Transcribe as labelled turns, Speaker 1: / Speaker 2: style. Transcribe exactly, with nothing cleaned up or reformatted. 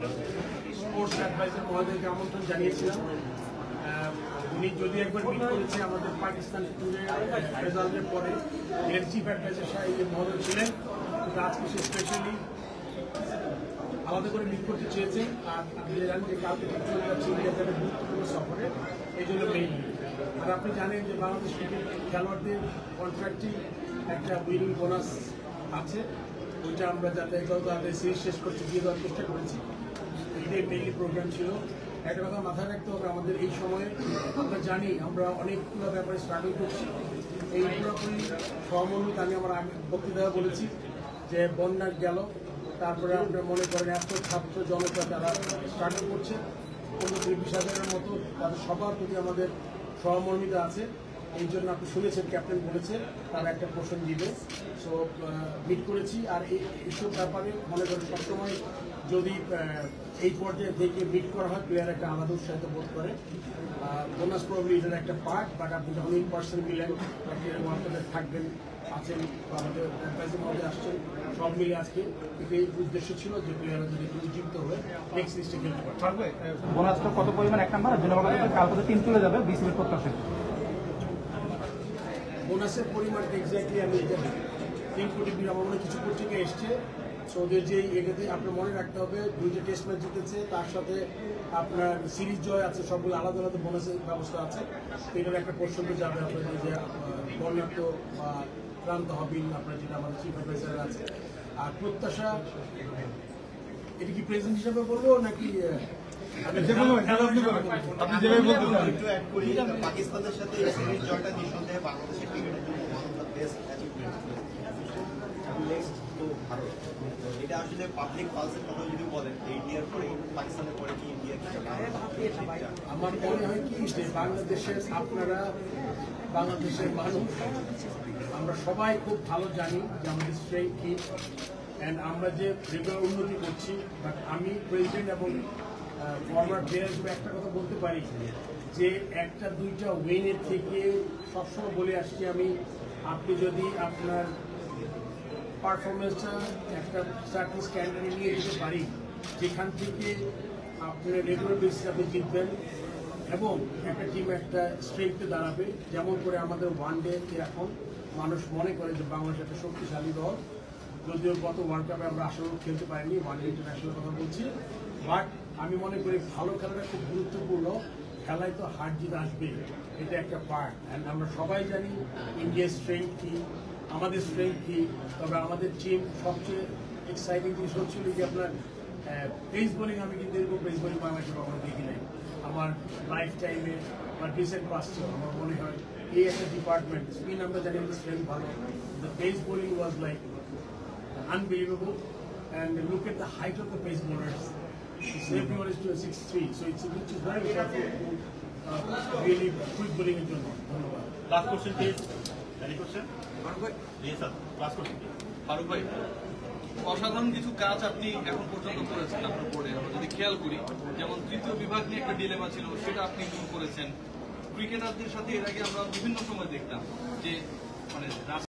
Speaker 1: Sports adviser মহোদয়কে আমন্ত্রণ জানিয়েছিলাম। উনি যদি একবার মিট করেছে আমাদের পাকিস্তান ট্যুরের রেজাল্টের পরে এর চিফ অ্যাডভাইজার সাহেব মহোদয় ছিলেন, কিন্তু আজকে সে স্পেশালি আলাদা করে মিট করতে চেয়েছেন। আর আপনি জানেন যে কালকে চলে যাচ্ছে ইন্ডিয়াতে একটা গুরুত্বপূর্ণ সফরে, এই জন্য মেইন। আর আপনি জানেন যে বাংলাদেশ ক্রিকেট খেলোয়াড়দের কন্ট্রাক্টে একটা উইনিং বোনাস আছে, ওইটা আমরা যাতে তাদের সিরিজ শেষ করতে দিয়ে দেওয়ার চেষ্টা করেছি। এটাই মেইনলি প্রোগ্রাম ছিল। একটা কথা মাথায় রাখতে হবে, আমাদের এই সময়ে আমরা জানি আমরা অনেকগুলো ব্যাপারে স্ট্রাগল করছি। এই পুরোপুরি সহমর্মিত আমি আমার আগে বক্তৃতা বলেছি যে বন্যা গেল, তারপরে আপনারা মনে করেন এত ছাত্র জনতা যারা স্ট্রাগল করছে, পনেরো থেকে বিশ হাজারের মতো, তাদের সবার প্রতি আমাদের সহমর্মিতা আছে। এই জন্য আপনি শুনেছেন ক্যাপ্টেন বলেছে তারা একটা পোষণ দিবে, সো মিট করেছি। আর এই এইসব ব্যাপারে মনে করেন সবসময় যদি এই পর্যায়ে থেকে মিট করা হয়, প্লেয়ার একটা আলাদা উৎসাহিত বোধ করে। বোনাস প্রবলি এটার একটা পার্ট, বাট আপনি যখন ইন পার্সন মিলেন ওয়ার্ল্ড থাকবেন আছেন, আমাদের অ্যাডভাইজার মধ্যে আসছেন, সব মিলে আজকে এই উদ্দেশ্য ছিল যে প্লেয়াররা যদি উজ্জীবিত হয়ে নেক্সট লিস্টে খেলতে পারে।
Speaker 2: বোনাসটা কত পরিমাণ এক নাম্বার, দুই নম্বর কালকে টিম চলে যাবে বিসিবির প্রত্যাশা।
Speaker 1: বোনাসের পরিমাণটা এক্স্যাক্টলি আমি জানি, তিন কোটি আমার মনে কিছু পত্রিকা এসছে। সো ওদের যে এটাতে আপনার মনে রাখতে হবে, দুইটা টেস্ট ম্যাচ জিতেছে, তার সাথে আপনার সিরিজ জয় আছে, সবগুলো আলাদা আলাদা বোনাসের ব্যবস্থা আছে। এটার একটা পোর্শন তো যাবে আপনাদের যে বর্ণাঢ্য বা ক্লান্ত হবেন, আপনার যেটা আমাদের চিফ অ্যাডভাইজার আছে। আর প্রত্যাশা এটা কি প্রেজেন্ট হিসাবে বলবো নাকি
Speaker 3: পাকিস্তানের সাথে সিরিজ জয়টা নিঃসন্দেহে বাংলাদেশের ক্রিকেটের জন্য one of the best achievement. Next তো ভারত, এটা আসলে পাবলিক পালসের কথা যদি বলেন, ইন্ডিয়ার পরে পাকিস্তানের পরে কি ইন্ডিয়া কি?
Speaker 1: আমার মনে হয় কি যে বাংলাদেশের আপনারা বাংলাদেশের মানুষ আমরা সবাই খুব ভালো জানি যে আমাদের স্ট্রেংথ কি, অ্যান্ড আমরা যে রেগুলার উন্নতি করছি। বাট আমি প্রেসিডেন্ট এবং ফরওয়ার্ড প্লেয়ার হিসেবে একটা কথা বলতে পারি যে একটা দুইটা উইনের থেকে সবসময় বলে আসছি আমি, আপনি যদি আপনার পারফরমেন্সটা একটা সার্টেন স্ট্যান্ডার্ডে নিয়ে যেতে পারি, যেখান থেকে আপনার রেগুলার বেসিসে আপনি জিতবেন এবং একটা টিম একটা স্ট্রেংথে দাঁড়াবে। যেমন করে আমাদের ওয়ান ডেতে এখন মানুষ মনে করে যে বাংলাদেশ একটা শক্তিশালী দল, যদিও গত ওয়ার্ল্ড কাপে আমরা আসলে খেলতে পারিনি, ওয়ান ডে ইন্টারন্যাশনাল কথা বলছি। বাট আমি মনে করি ভালো খেলাটা খুব গুরুত্বপূর্ণ, খেলায় তো হার জিত আসবে, এটা একটা পার্ট। অ্যান্ড আমরা সবাই জানি ইন্ডিয়ার স্ট্রেংথ কী, আমাদের স্ট্রেংথ কী। তবে আমাদের টিম সবচেয়ে এক্সাইটিং জিনিস হচ্ছিল যে আপনার পেস বোলিং, আমি কিন্তু এরকম পেস বোলিং বাংলাদেশে কখনো দেখি নাই আমার লাইফ টাইমে বা রিসেন্ট পাস্টে। আমার মনে হয় এই একটা ডিপার্টমেন্ট, স্পিন আমরা জানি আমাদের স্ট্রেংথ ভালো, the pace bowling was like unbelievable. And look at the height of the pace bowlers. So everyone is to a six three, so it's which is very helpful to uh, really quick bowling in general.
Speaker 4: Last question please. Any question? Farooq bhai. Yes sir. Last question please.
Speaker 5: Farooq bhai, অসাধারণ কিছু কাজ আপনি এখন পর্যন্ত করেছেন আপনার বোর্ডে। আমরা যদি খেয়াল করি, যেমন তৃতীয় বিভাগ নিয়ে একটা ডিলেমা ছিল, সেটা আপনি দূর করেছেন। ক্রিকেটারদের সাথে এর আগে আমরা বিভিন্ন সময় দেখতাম যে মানে